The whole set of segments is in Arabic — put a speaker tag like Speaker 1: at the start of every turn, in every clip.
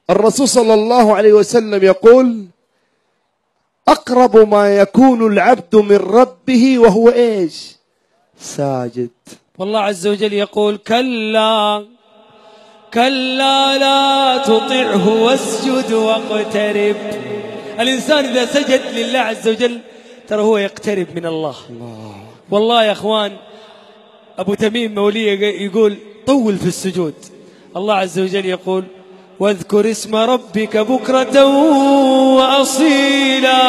Speaker 1: الرسول صلى الله عليه وسلم يقول: أقرب ما يكون العبد من ربه وهو إيش؟ ساجد.
Speaker 2: والله عز وجل يقول: كلا كلا لا تطعه واسجد واقترب. الإنسان إذا سجد لله عز وجل ترى هو يقترب من الله. والله يا أخوان، أبو تميم مولية يقول: طول في السجود. الله عز وجل يقول: واذكر اسم ربك بكرة وأصيلا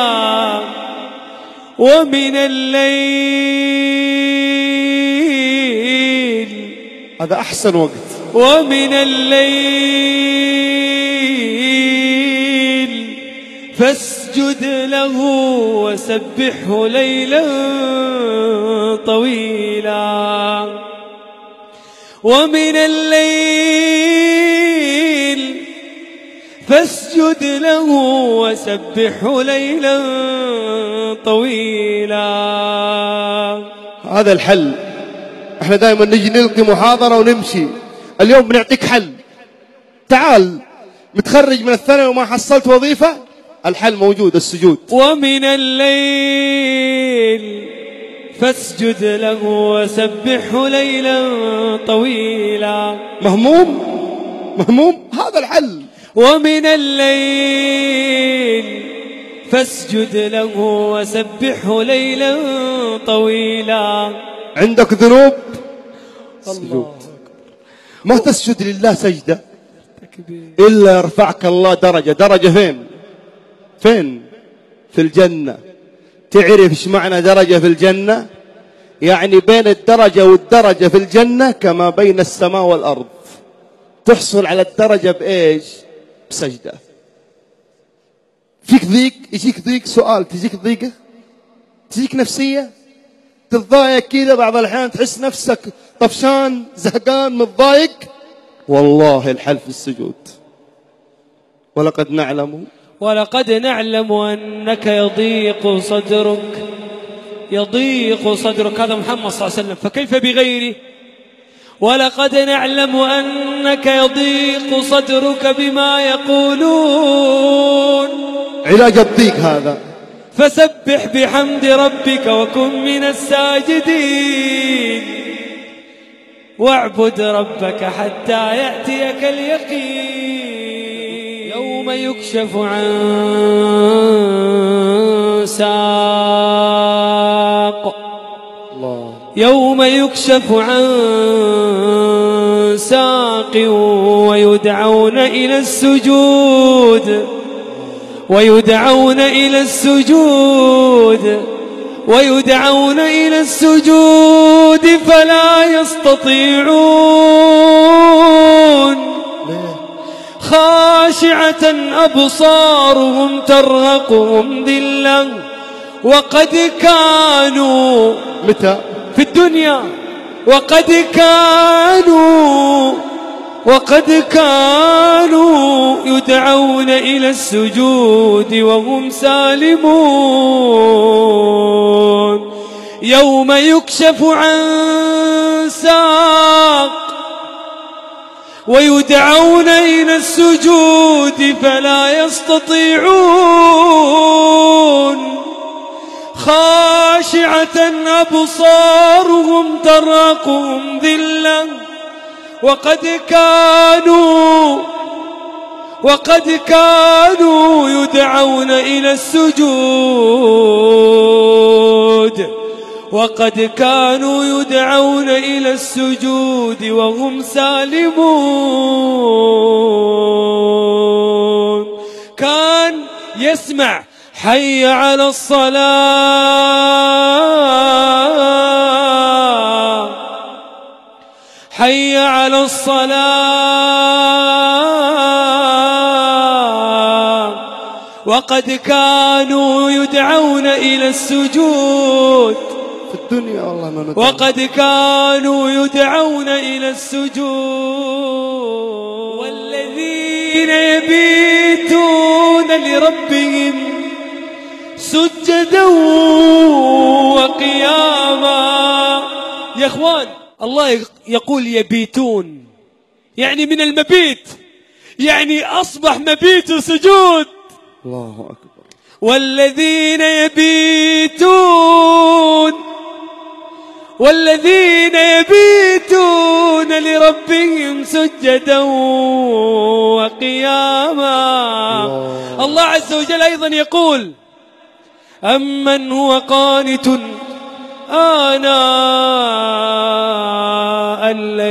Speaker 2: ومن الليل.
Speaker 1: هذا أحسن وقت.
Speaker 2: ومن الليل فاسجد له وسبحه ليلا طويلا. ومن الليل فاسجد له وسبحه ليلا طويلا.
Speaker 1: هذا الحل. احنا دائما نجي نلقي محاضرة ونمشي. اليوم بنعطيك حل. تعال، متخرج من الثانوي وما حصلت وظيفة، الحل موجود، السجود.
Speaker 2: ومن الليل فاسجد له وسبحه ليلا طويلا.
Speaker 1: مهموم، هذا الحل.
Speaker 2: ومن الليل فاسجد له وسبحه ليلا طويلا.
Speaker 1: عندك ذنوب، سجود. ما تسجد لله سجدة إلا يرفعك الله درجة. درجة فين؟ في الجنة. تعرف إيش معنى درجة في الجنة؟ يعني بين الدرجة والدرجة في الجنة كما بين السماء والأرض. تحصل على الدرجة بإيش؟ بسجدة. فيك ضيق، يجيك ضيق، سؤال، تجيك ضيقة، تجيك نفسية، تتضايق كذا بعض الأحيان، تحس نفسك طفشان زهقان متضايق، والله الحل في السجود. ولقد نعلم
Speaker 2: أنك يضيق صدرك. هذا محمد صلى الله عليه وسلم، فكيف بغيره؟ ولقد نعلم أنك يضيق صدرك بما يقولون.
Speaker 1: علاج الضيق هذا.
Speaker 2: فسبح بحمد ربك وكن من الساجدين واعبد ربك حتى يأتيك اليقين. يوم يكشف عن ساق. يوم يكشف عن ساق ويدعون إلى السجود فلا يستطيعون. خاشعة أبصارهم ترهقهم ذلة وقد كانوا
Speaker 1: متى؟
Speaker 2: في الدنيا. وقد كانوا يدعون إلى السجود وهم سالمون. يوم يكشف عن ساق ويدعون إلى السجود فلا يستطيعون. خاشعة أبصارهم ترهقهم ذلة وقد كانوا يدعون إلى السجود وهم سالمون. كان يسمع حي على الصلاة، حي على الصلاة، وقد كانوا يدعون إلى السجود
Speaker 1: في الدنيا. والله ما نتعلم.
Speaker 2: وقد كانوا يدعون إلى السجود. والذين يبيتون لربهم سجدا وقياما. يا اخوان، الله يقول يبيتون، يعني من المبيت، يعني أصبح مبيته سجود.
Speaker 1: الله أكبر.
Speaker 2: والذين يبيتون لربهم سجدا وقياما. الله عز وجل أيضا يقول: أمن هو قانت آناء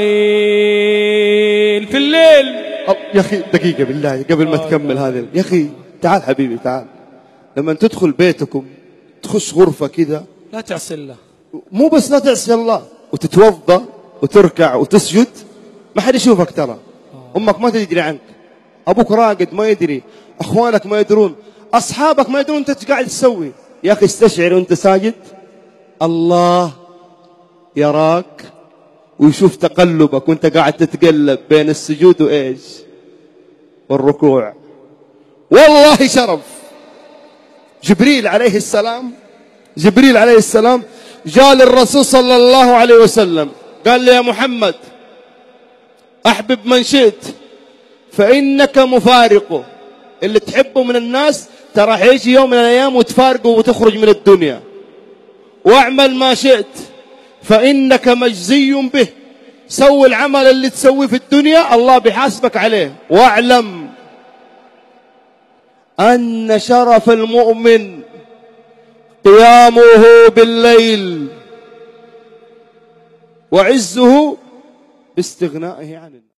Speaker 2: الليل، في الليل.
Speaker 1: يا أخي دقيقة بالله قبل ما تكمل هذا، يا أخي تعال حبيبي تعال. لما تدخل بيتكم تخش غرفة كذا،
Speaker 2: لا تعصي الله.
Speaker 1: مو بس لا تعصي الله، وتتوضأ وتركع وتسجد، ما حد يشوفك ترى. أمك ما تدري عنك، أبوك راقد ما يدري، أخوانك ما يدرون، أصحابك ما يدرون أنت إيش قاعد تسوي. يا أخي استشعر وأنت ساجد الله يراك ويشوف تقلبك وأنت قاعد تتقلب بين السجود وإيش والركوع. والله شرف. جبريل عليه السلام جاء للرسول صلى الله عليه وسلم قال له: يا محمد أحبب من شئت فإنك مفارقه. اللي تحبه من الناس ترى حيجي يوم من الأيام وتفارقه وتخرج من الدنيا. واعمل ما شئت فإنك مجزي به. سوي العمل اللي تسويه في الدنيا الله بيحاسبك عليه. واعلم أن شرف المؤمن قيامه بالليل وعزه باستغنائه عن الناس.